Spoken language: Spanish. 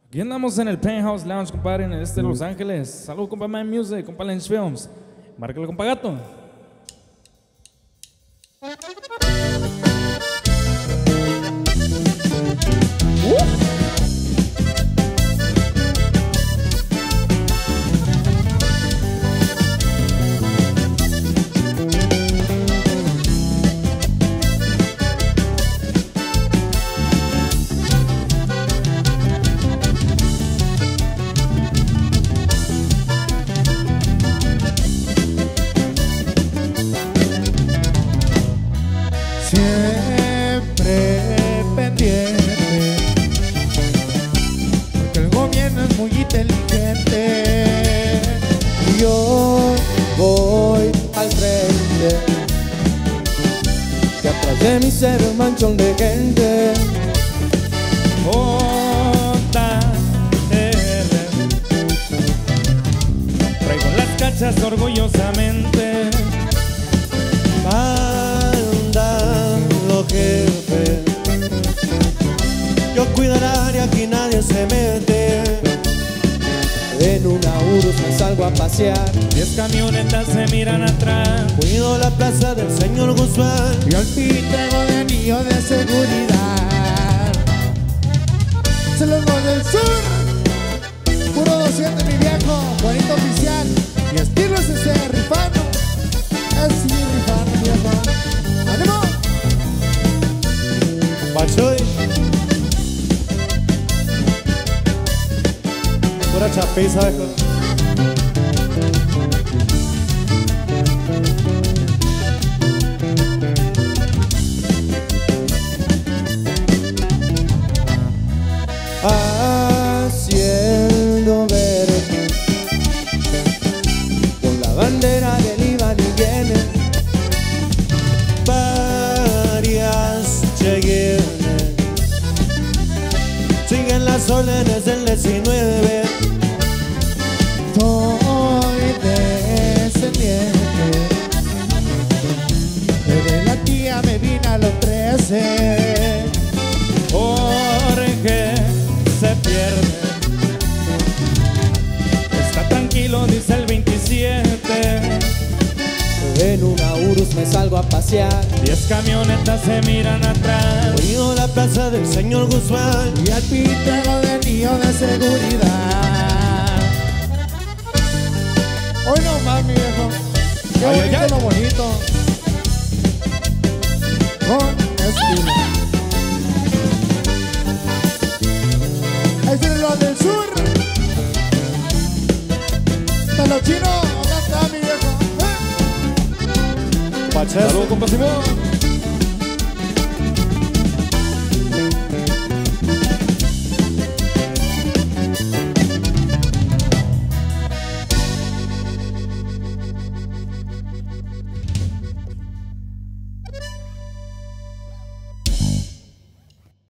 Aquí andamos en el Penthouse Lounge, compadre, en el este de Los Ángeles. Salud, compa Man Music, compa Lens Films. Márcale, compa Gato. Siempre pendiente, porque el gobierno es muy inteligente. Yo voy al frente, que atrás de mí se ve un manchón de gente. J.R. Traigo las cachas orgullosamente. Mándalo, jefe, yo cuido el área, aquí nadie se mete. En una Urus me salgo a pasear, 10 camionetas se miran atrás. cuido la plaza del señor Guzmán. Y al fin tengo de anillo de seguridad. Se los voy del sur, puro 200 mi viejo, bonito oficial. Y estilo es ese rifano, así rifano viejo. ¡Ánimo! Pachoy, pura chapiza, viejo. Haciendo ver con la bandera del iban y viene, varias cheguenes siguen las órdenes del 19. Soy descendiente, desde la tía me vine a los 13. Jorge se pierde. Está tranquilo, dice el 27. En una Urus me salgo a pasear, 10 camionetas se miran atrás. cuido la plaza del señor Guzmán. Y al fin tengo de anillo de seguridad. Hoy no más, mi viejo. Qué Ay, bonito ay, ay. lo bonito. Con estilo. Ahí tienen los del sur. De los chinos, acá está mi viejo. Pachas. Salud, compa Simón.